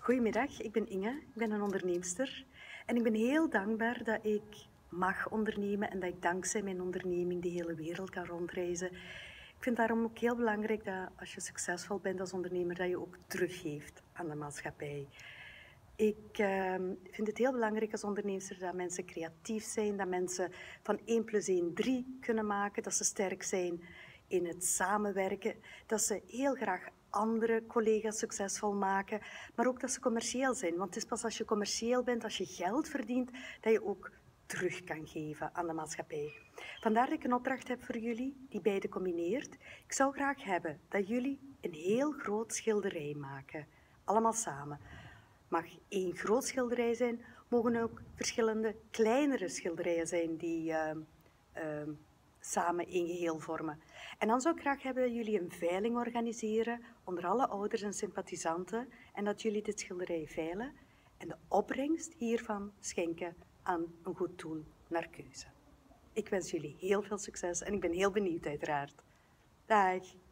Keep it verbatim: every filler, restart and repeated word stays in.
Goedemiddag, ik ben Inge, ik ben een onderneemster en ik ben heel dankbaar dat ik mag ondernemen en dat ik dankzij mijn onderneming de hele wereld kan rondreizen. Ik vind daarom ook heel belangrijk dat als je succesvol bent als ondernemer, dat je ook teruggeeft aan de maatschappij. Ik uh, vind het heel belangrijk als onderneemster dat mensen creatief zijn, dat mensen van één plus één drie kunnen maken, dat ze sterk zijn in het samenwerken, dat ze heel graag andere collega's succesvol maken, maar ook dat ze commercieel zijn. Want het is pas als je commercieel bent, als je geld verdient, dat je ook terug kan geven aan de maatschappij. Vandaar dat ik een opdracht heb voor jullie, die beide combineert. Ik zou graag hebben dat jullie een heel groot schilderij maken, allemaal samen. Mag één groot schilderij zijn, mogen ook verschillende kleinere schilderijen zijn die uh, uh, samen één geheel vormen. En dan zou ik graag hebben dat jullie een veiling organiseren onder alle ouders en sympathisanten en dat jullie dit schilderij veilen en de opbrengst hiervan schenken aan een goed doel naar keuze. Ik wens jullie heel veel succes en ik ben heel benieuwd uiteraard. Dag!